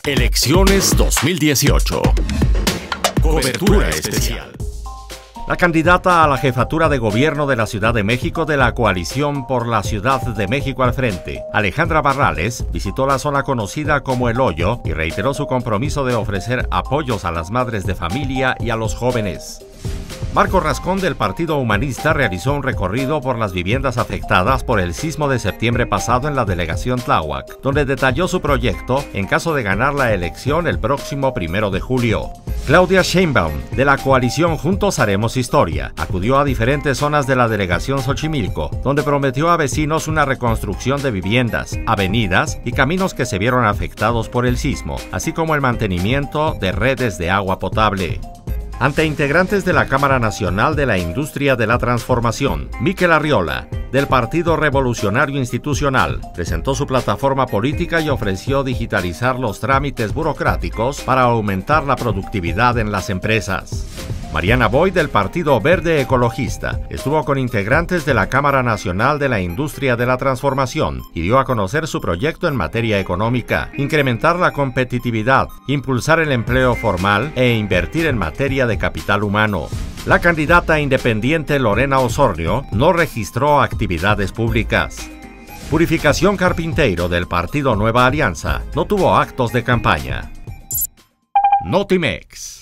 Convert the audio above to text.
Elecciones 2018. Cobertura especial. La candidata a la jefatura de gobierno de la Ciudad de México de la Coalición por la Ciudad de México al Frente, Alejandra Barrales, visitó la zona conocida como El Hoyo y reiteró su compromiso de ofrecer apoyos a las madres de familia y a los jóvenes. Marco Rascón del Partido Humanista realizó un recorrido por las viviendas afectadas por el sismo de septiembre pasado en la delegación Tláhuac, donde detalló su proyecto en caso de ganar la elección el próximo 1 de julio. Claudia Sheinbaum, de la coalición Juntos Haremos Historia, acudió a diferentes zonas de la delegación Xochimilco, donde prometió a vecinos una reconstrucción de viviendas, avenidas y caminos que se vieron afectados por el sismo, así como el mantenimiento de redes de agua potable. Ante integrantes de la Cámara Nacional de la Industria de la Transformación, Miquel Arriola, del Partido Revolucionario Institucional, presentó su plataforma política y ofreció digitalizar los trámites burocráticos para aumentar la productividad en las empresas. Mariana Boy, del Partido Verde Ecologista, estuvo con integrantes de la Cámara Nacional de la Industria de la Transformación y dio a conocer su proyecto en materia económica: incrementar la competitividad, impulsar el empleo formal e invertir en materia de capital humano. La candidata independiente Lorena Osornio no registró actividades públicas. Purificación Carpinteiro, del Partido Nueva Alianza, no tuvo actos de campaña. Notimex.